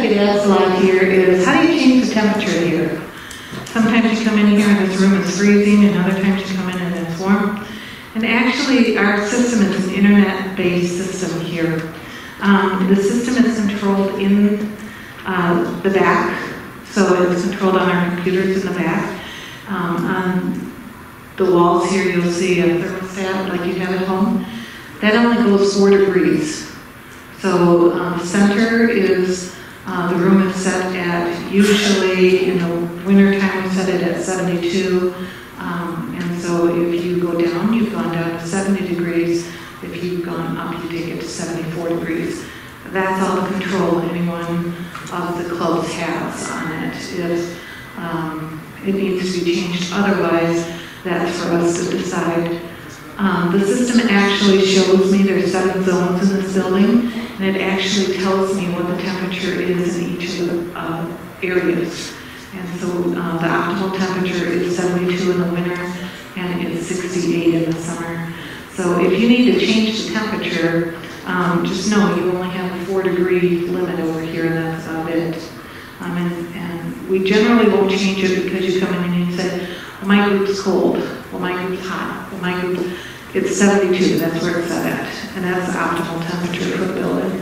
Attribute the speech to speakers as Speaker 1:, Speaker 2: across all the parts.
Speaker 1: get asked a lot here is, how do you change the temperature here? Sometimes you come in here and this room is freezing, and other times you come in and it's warm. And actually, our system is an internet-based system here. The system is controlled in the back, so it's controlled on our computers in the back. On the walls here, you'll see a thermostat like you have at home. That only goes 4 degrees. So the center is, the room is set at, usually in the winter time we set it at 72. And so if you go down, you've gone down to 70 degrees. If you've gone up, you take it to 74 degrees. That's all the control any one of the clubs has on it. If it needs to be changed otherwise, that's for us to decide. The system actually shows me there's 7 zones in this building, and it actually tells me what the temperature is in each of the areas. And so the optimal temperature is 72 in the winter, and it's 68 in the summer. So if you need to change the temperature, just know you only have a 4-degree limit over here, and that's about it. And we generally won't change it because you come in and you say, well, my group's cold, well, my group's hot, well, my group, it's 72, that's where it's set at, and that's the optimal temperature for the building.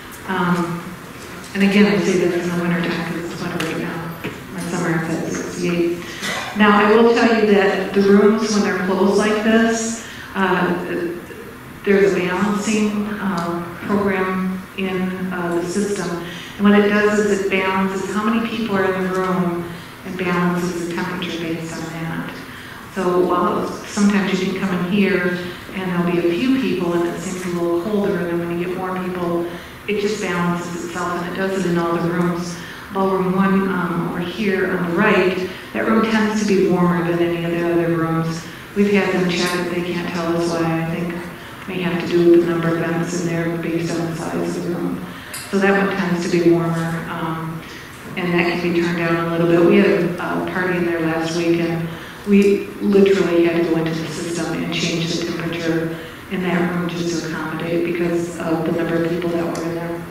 Speaker 1: And again, I say that in the winter time because it's winter right now. My summer is at 68. Now, I will tell you that the rooms, when they're closed like this, there's a balancing program in the system. And what it does is it balances how many people are in the room and balances the temperature based on that. So while sometimes you can come in here and there'll be a few people and it seems a little colder, and then when you get more people, it just balances itself, and it does it in all the rooms. Ballroom 1 over here on the right, that room tends to be warmer than any of the other rooms. We've had them check it, they can't tell us why. I think it may have to do with the number of vents in there based on the size of the room. So that one tends to be warmer, and that can be turned down a little bit. We had a party in there last week, and we literally had to go into the system and change the temperature in that room just to accommodate because of the number of people that were in there.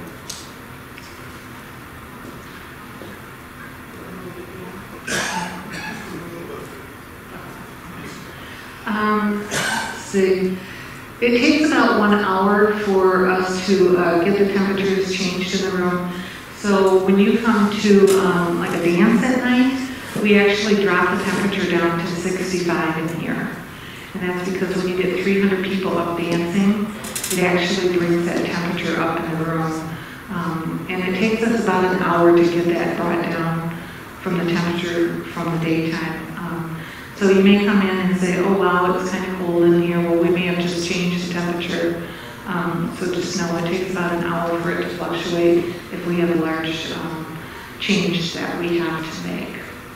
Speaker 1: Let's see. It takes about 1 hour for us to get the temperatures changed in the room. So when you come to like a dance at night, we actually drop the temperature down to 65 in here. And that's because when you get 300 people up dancing, it actually brings that temperature up in the room. And it takes us about an hour to get that brought down from the temperature from the daytime. So you may come in and say, oh wow, it's kind of cold in here. Well, we may have just changed the temperature. So just know it takes about an hour for it to fluctuate if we have a large change that we have to make.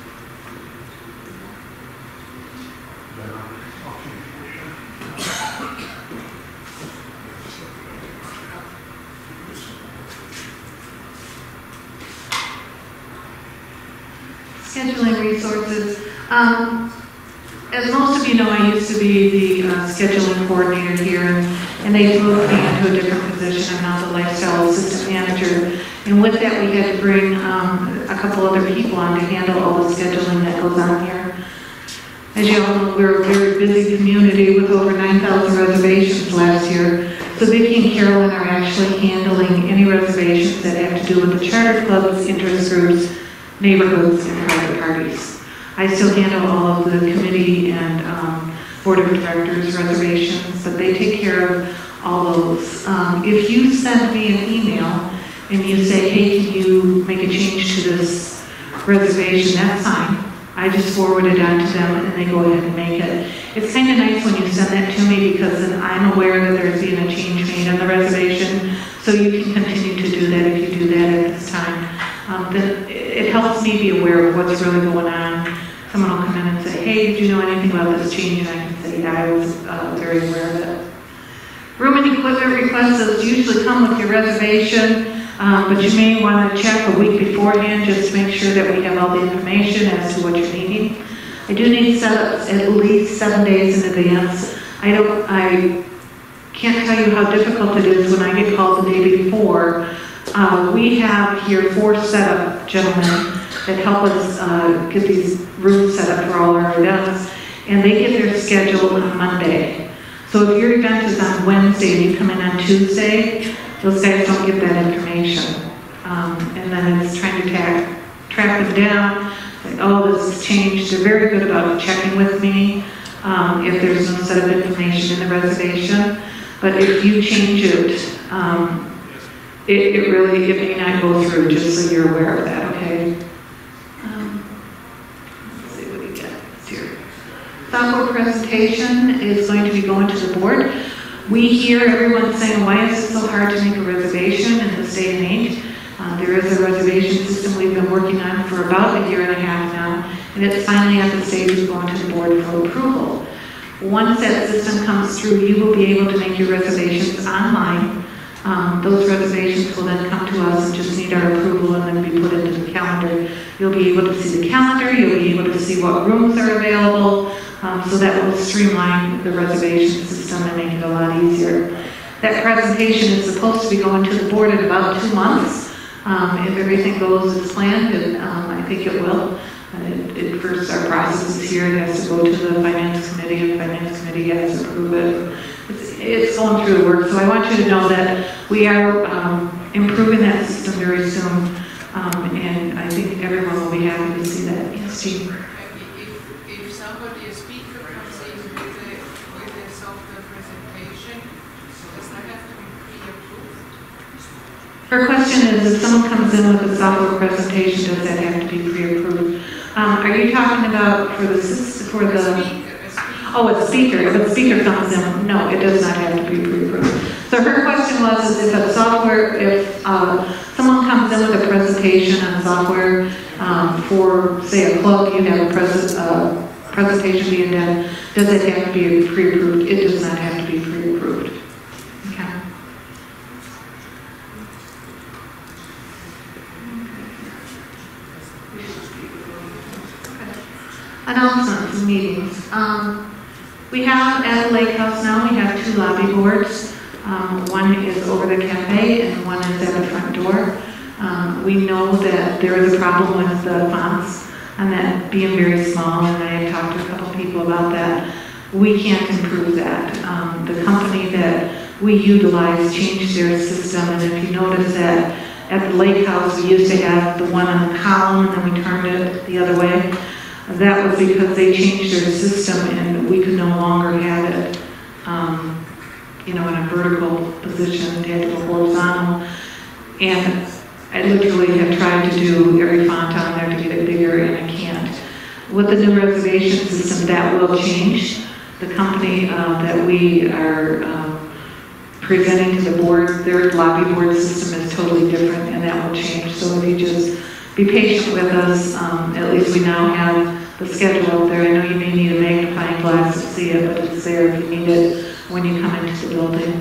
Speaker 1: Scheduling resources. As most of you know, I used to be the scheduling coordinator here, and they moved me into a different position. I'm now the lifestyle assistant manager. And with that, we had to bring a couple other people on to handle all the scheduling that goes on here. As you all know, we're a very busy community with over 9,000 reservations last year. So Vicki and Carolyn are actually handling any reservations that have to do with the charter clubs, interest groups, neighborhoods, and private parties. I still handle all of the committee and board of directors reservations, but they take care of all those. If you send me an email and you say, hey, can you make a change to this reservation, that's fine. I just forward it on to them and they go ahead and make it. It's kind of nice when you send that to me because then I'm aware that there's been a change made on the reservation, so you can continue to do that if you do that at this time. Then it helps me be aware of what's really going on. Someone will come in and say, hey, did you know anything about this change? And I can say, yeah, I was very aware of it. Room and equipment requests usually come with your reservation, but you may want to check a week beforehand just to make sure that we have all the information as to what you're needing. I do need setups at least 7 days in advance. I can't tell you how difficult it is when I get called the day before we have here 4 setup gentlemen that help us get these rooms set up for all our events, and they get their schedule on Monday. So if your event is on Wednesday and you come in on Tuesday, those guys don't get that information. And then it's trying to track them down, like, oh, this has changed. They're very good about checking with me if there's no set of information in the reservation. But if you change it, it may not go through, just so you're aware of that, okay? Let's see what we get here. Software presentation is going to be going to the board. We hear everyone saying, why is it so hard to make a reservation in this day and age? There is a reservation system we've been working on for about 1.5 years now, and it's finally at the stage of going to the board for approval. Once that system comes through, you will be able to make your reservations online. Those reservations will then come to us and just need our approval and then be put into the calendar. You'll be able to see the calendar, you'll be able to see what rooms are available, so that will streamline the reservation system and make it a lot easier. That presentation is supposed to be going to the board in about 2 months. If everything goes as planned, and I think it will. First, our process is here. It has to go to the Finance Committee, and the Finance Committee has to approve it. It's going through the work, so I want you to know that we are improving that system very soon, and I think everyone will be happy to see that. Yes, Steve?
Speaker 2: If somebody, a speaker, comes in with a software presentation, does that have to be pre-approved?
Speaker 1: Her question is, if someone comes in with a software presentation, does that have to be pre-approved? Are you talking about for the Oh, a speaker. If a speaker comes in, no, it does not have to be pre-approved. So her question was, if someone comes in with a presentation on software for, say, a club, you have a presentation being done, does it have to be pre-approved? It does not have to be pre-approved. Okay. Announcements and meetings. We have at the Lake House now, we have 2 lobby boards. One is over the cafe and one is at the front door. We know that there is a problem with the fonts and that being very small, and I have talked to a couple people about that. We can't improve that. The company that we utilize changed their system, and if you notice that at the Lake House we used to have the one on the column and then we turned it the other way. That was because they changed their system and we could no longer have it, in a vertical position. They had to go horizontal. And I literally have tried to do every font on there to get it bigger, and I can't. With the new reservation system, that will change. The company that we are presenting to the board, their lobby board system is totally different, and that will change. So if you just be patient with us, at least we now have the schedule up there. I know you may need a magnifying glass to see it, but it's there if you need it when you come into the building.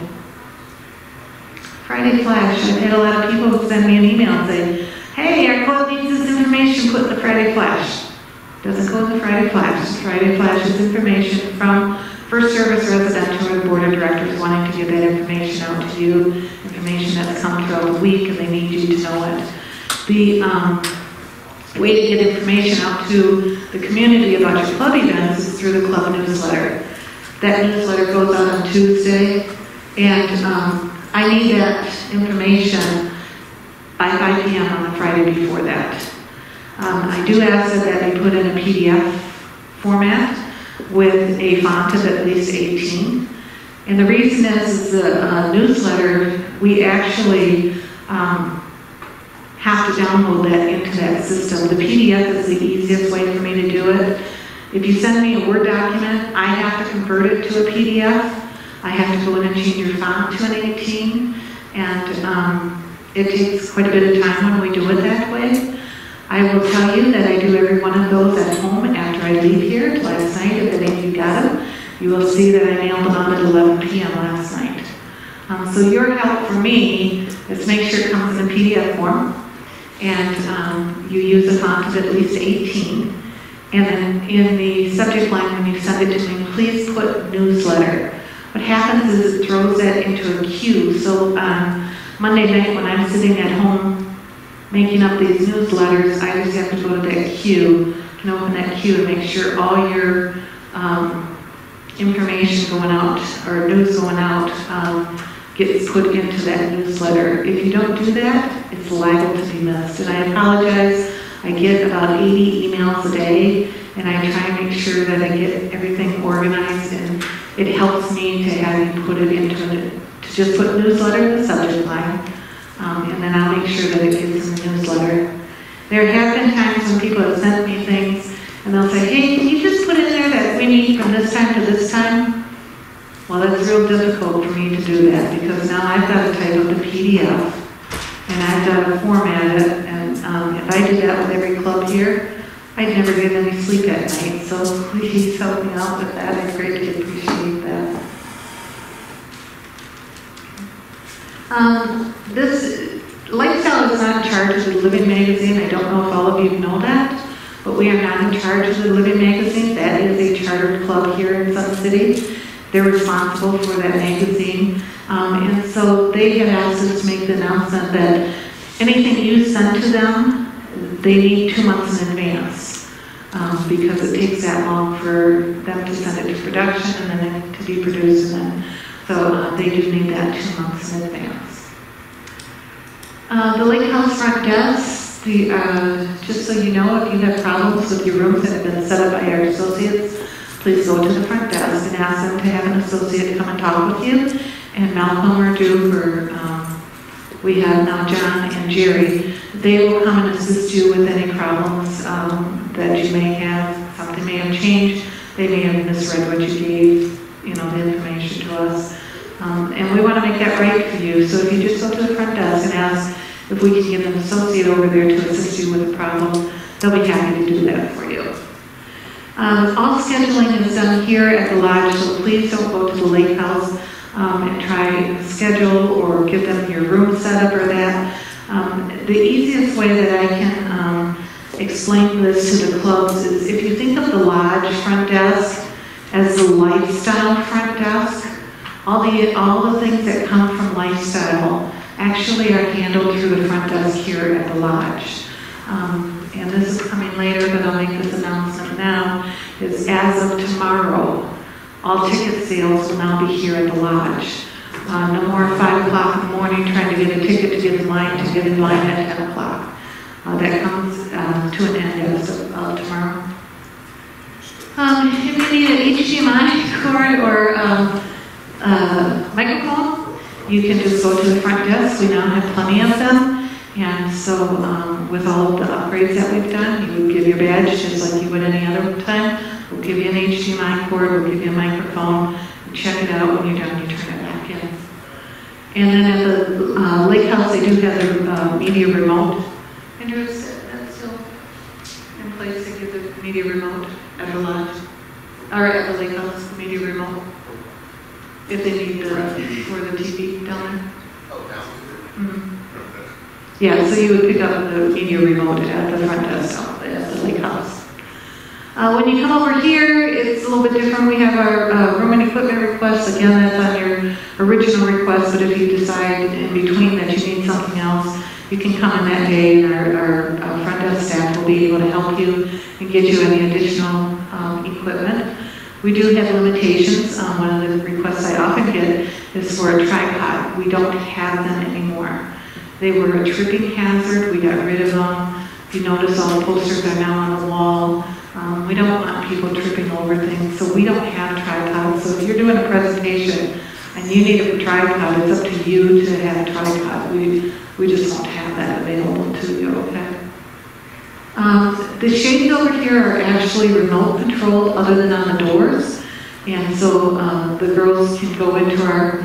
Speaker 1: Friday Flash. I've had a lot of people who send me an email saying, hey, our club needs this information put in the Friday Flash. Doesn't go in the Friday Flash. Friday Flash is information from First Service Residential or the Board of Directors wanting to give that information out to you, information that's come throughout the week, and they need you to know it. The way to get information out to the community about your club events is through the club newsletter. That newsletter goes out on Tuesday, and I need that information by 5 p.m. on the Friday before that. I do ask that be put in a PDF format with a font of at least 18. And the reason is the newsletter, we actually have to download that into that system. The PDF is the easiest way for me to do it. If you send me a Word document, I have to convert it to a PDF. I have to go in and change your font to an 18, and it takes quite a bit of time when we do it that way. I will tell you that I do every one of those at home after I leave here. Last night, if any of you got them, you will see that I mailed them out at 11 p.m. last night. So your help for me is to make sure it comes in a PDF form, and you use a font of at least 18. And then in the subject line, when you send it to me, please put newsletter. What happens is it throws that into a queue. So on Monday night when I'm sitting at home making up these newsletters, I just have to go to that queue and open that queue and make sure all your information going out or news going out gets put into that newsletter. If you don't do that, it's liable to be missed. And I apologize. I get about 80 emails a day, and I try and make sure that I get everything organized, and it helps me to have you put it into it, to just put newsletter in the subject line, and then I'll make sure that it gets in the newsletter. There have been times when people have sent me things, and they'll say, hey, can you just put in there that we need from this time to this time? Well, that's real difficult for me to do that, because now I've got to type up the PDF, and I've got to format it, and if I did that with every club here, I'd never get any sleep at night. So please help me out with that. I greatly appreciate that. This Lifestyle is not in charge of the Living Magazine. I don't know if all of you know that, but we are not in charge of the Living Magazine. That is a chartered club here in Sun City. They're responsible for that magazine. And so they had asked us to make the announcement that anything you send to them, they need 2 months in advance, because it takes that long for them to send it to production and then to be produced. And then, so they do need that 2 months in advance. The Lake House front desk, just so you know, if you have problems with your rooms that have been set up by our associates, please go to the front desk and ask them to have an associate come and talk with you. And Malcolm or Duke, we have now John and Jerry. They will come and assist you with any problems that you may have. Something may have changed. They may have misread what you gave, the information to us. And we want to make that right for you. So if you just go to the front desk and ask if we can get an associate over there to assist you with the problem, they'll be happy to do that for you. All scheduling is done here at the lodge, so please don't go to the lake house and try and schedule or give them your room set up or that. The easiest way that I can explain this to the clubs is if you think of the lodge front desk as the lifestyle front desk, all the things that come from lifestyle actually are handled through the front desk here at the lodge. And this is coming later, but I'll make this announcement now, is as of tomorrow, all ticket sales will now be here at the lodge. No more 5 o'clock in the morning trying to get a ticket to get in line at 10 o'clock. That comes to an end as of tomorrow. If you need an HDMI cord or microphone, you can just go to the front desk. We now have plenty of them. And so with all of the upgrades that we've done, you would give your badge just like you would any other time. We'll give you an HDMI cord, we'll give you a microphone, you check it out. When you're done, you turn it back in. And then at the Lake House, they do have their media remote. Andrew, is that still in place to give the media remote at the lodge? Or at the Lake House, the media remote? If they need for the TV down there?
Speaker 3: Oh, down there?
Speaker 1: Mm-hmm. Yeah, so you would pick up the media remote at the front desk at the Lake House. When you come over here, it's a little bit different. We have our room and equipment requests. Again, that's on your original request, but if you decide in between that you need something else, you can come in that day, and our front desk staff will be able to help you and get you any additional equipment. We do have limitations. One of the requests I often get is for a tripod. We don't have them anymore. They were a tripping hazard. We got rid of them. If you notice, all the posters are now on the wall. We don't want people tripping over things, so we don't have tripods. So if you're doing a presentation and you need a tripod, it's up to you to have a tripod. We just won't have that available to you, okay? The shades over here are actually remote controlled other than on the doors. And so the girls can go into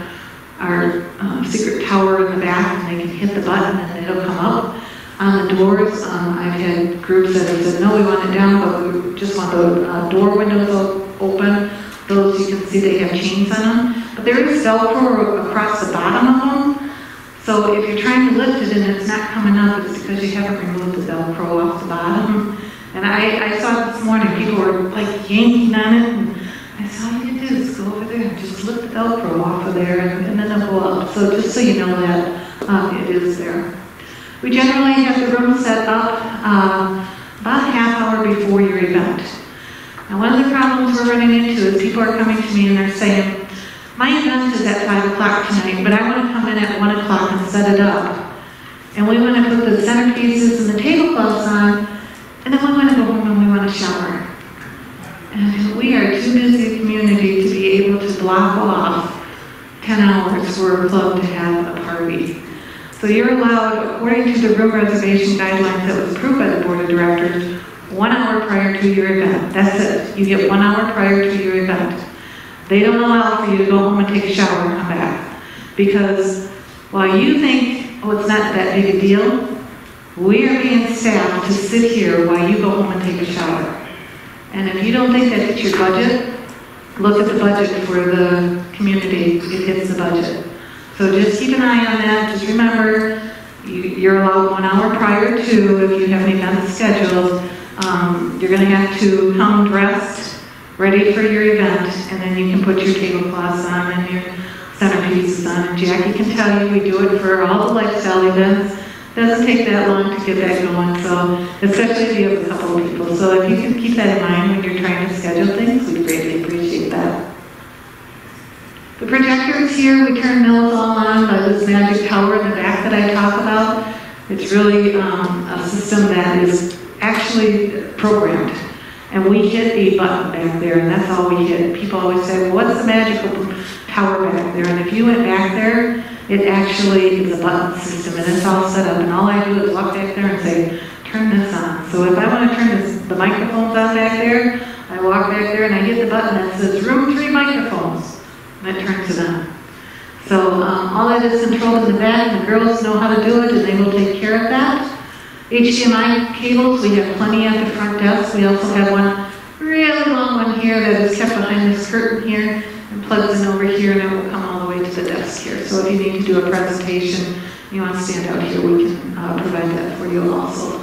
Speaker 1: our secret tower in the back and they can hit the button and it'll come up. On the doors, I've had groups that have said, no, we want it down, but we just want the door windows open. Those you can see they have chains on them. But there is Velcro across the bottom of them. So if you're trying to lift it and it's not coming up, it's because you haven't removed the Velcro off the bottom. And I saw it this morning, people were like yanking on it, and I said, all you can do is go over there and just lift the Velcro off of there, and then it'll go up. So just so you know that it is there. We generally have the room set up about a half hour before your event. Now, one of the problems we're running into is people are coming to me and they're saying, my event is at 5 o'clock tonight, but I want to come in at 1 o'clock and set it up. And we want to put the centerpieces and the tablecloths on, and then we want to go home and we want to shower. And we are too busy a community to be able to block off 10 hours for a club to have a party. So you're allowed, according to the room reservation guidelines that was approved by the board of directors, 1 hour prior to your event. That's it. You get 1 hour prior to your event. They don't allow for you to go home and take a shower and come back. Because while you think, oh, it's not that big a deal, we are being staffed to sit here while you go home and take a shower. And if you don't think that hits your budget, look at the budget for the community. It hits the budget. So just keep an eye on that. Just remember, you're allowed 1 hour prior to, if you have an event scheduled, you're going to have to come dressed, ready for your event, and then you can put your tablecloths on and your centerpieces on. And Jackie can tell you, we do it for all the lifestyle events. It doesn't take that long to get that going, so especially if you have a couple of people. So if you can keep that in mind when you're trying to schedule things, we greatly appreciate that. The projectors here, we turn those all on by this magic tower in the back that I talk about. It's really a system that is actually programmed. And we hit a button back there, and that's all we hit. People always say, well, what's the magical tower back there? And if you went back there, it actually is a button system, and it's all set up. And all I do is walk back there and say, turn this on. So if I want to turn the microphones on back there, I walk back there and I hit the button that says room 3 microphones, and it turns it on. So all that is controlled in the back, and the girls know how to do it, and they will take care of that. HDMI cables, we have plenty at the front desk. We also have one really long one here that is kept behind this curtain here and plugs in over here, and it will come all the way to the desk here. So if you need to do a presentation, you want to stand out here, we can provide that for you also.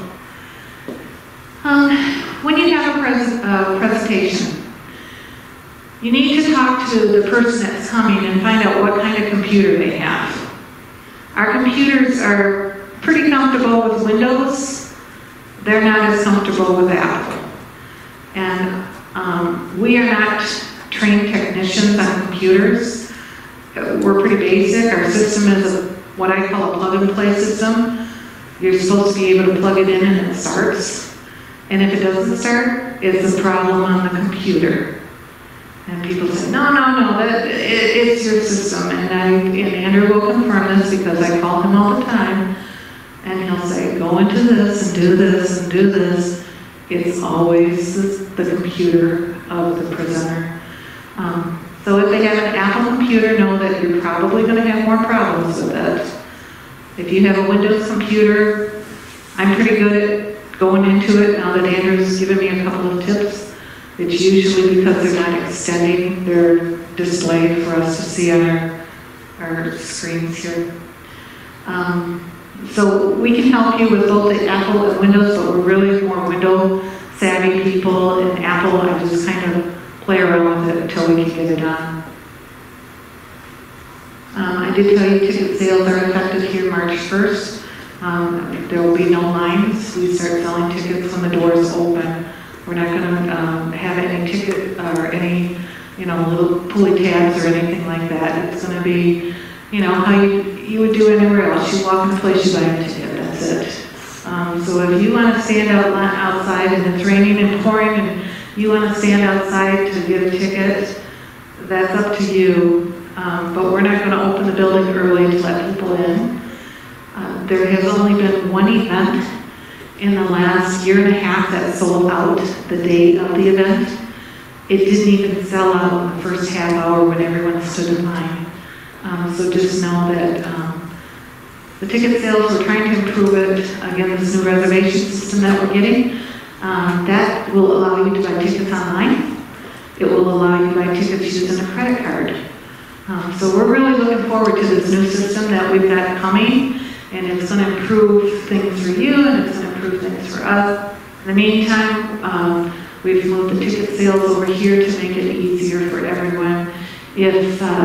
Speaker 1: When you have a presentation, you need to talk to the person that's coming and find out what kind of computer they have. Our computers are pretty comfortable with Windows. They're not as comfortable with Apple. And we are not trained technicians on computers. We're pretty basic. Our system is what I call a plug-and-play system. You're supposed to be able to plug it in and it starts. And if it doesn't start, it's a problem on the computer. And people say, no, it's your system. And Andrew will confirm this because I call him all the time. And he'll say, go into this and do this and do this. It's always the computer of the presenter. So if they have an Apple computer, know that you're probably going to have more problems with it. If you have a Windows computer, I'm pretty good at going into it now that Andrew's given me a couple of tips. It's usually because they're not extending their display for us to see on our screens here. So we can help you with both the Apple and Windows, but we're really more window savvy people, and Apple, I just kind of play around with it until we can get it on. I did tell you ticket sales are effective here March 1st. There will be no lines. We start selling tickets when the doors open. We're not going to have any ticket or any, little pulley tabs or anything like that. It's going to be, how you would do anywhere else. You walk in the place, you buy a ticket, that's it. So if you want to stand outside and it's raining and pouring and you want to stand outside to get a ticket, that's up to you. But we're not going to open the building early to let people in. There has only been one event in the last year and a half that sold out the day of the event. It didn't even sell out in the first half hour when everyone stood in line. So just know that the ticket sales, we're trying to improve it. Again, this new reservation system that we're getting, that will allow you to buy tickets online. It will allow you to buy tickets using a credit card. So we're really looking forward to this new system that we've got coming, and it's going to improve things for you, and it's going to improve things for us. In the meantime, we've moved the ticket sales over here to make it easier for everyone. If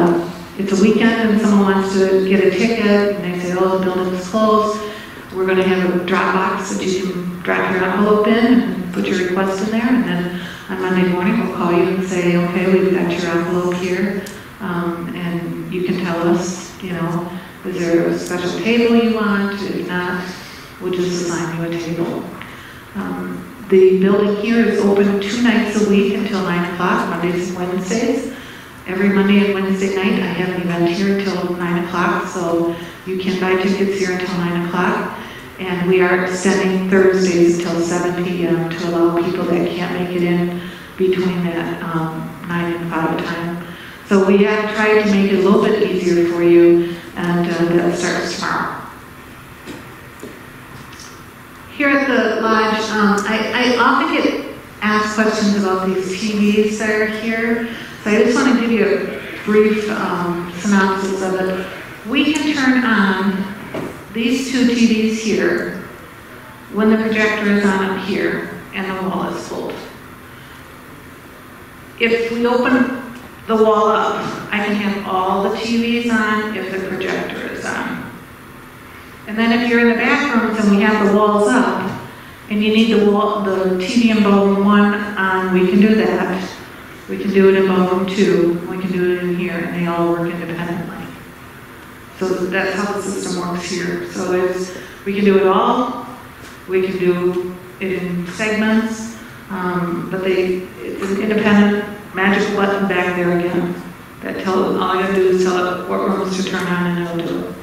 Speaker 1: it's a weekend and someone wants to get a ticket and they say, oh, the building's closed, we're going to have a drop box that you can drop your envelope in and put your request in there, and then on Monday morning we'll call you and say, okay, we've got your envelope here, and you can tell us, you know, is there a special table you want? If not, we'll just assign you a table. The building here is open 2 nights a week until 9 o'clock, Mondays and Wednesdays. Every Monday and Wednesday night I have an event here until 9 o'clock, so you can buy tickets here until 9 o'clock. And we are extending Thursdays until 7 p.m. to allow people that can't make it in between that 9 and 5 time. So we have tried to make it a little bit easier for you, and that starts tomorrow. Here at the lodge, I often get asked questions about these TVs that are here. So I just want to give you a brief synopsis of it. We can turn on these 2 TVs here when the projector is on up here and the wall is full. If we open the wall up, I can have all the TVs on if the projector is on. And then if you're in the bathrooms and we have the walls up and you need the TV in ballroom 1 on, we can do that. We can do it in ballroom 2, we can do it in here, and they all work independently. So that's how the system works here. So we can do it all, we can do it in segments, but it's an independent magic button back there again. All I gotta do is tell it what rooms to turn on and it'll do it.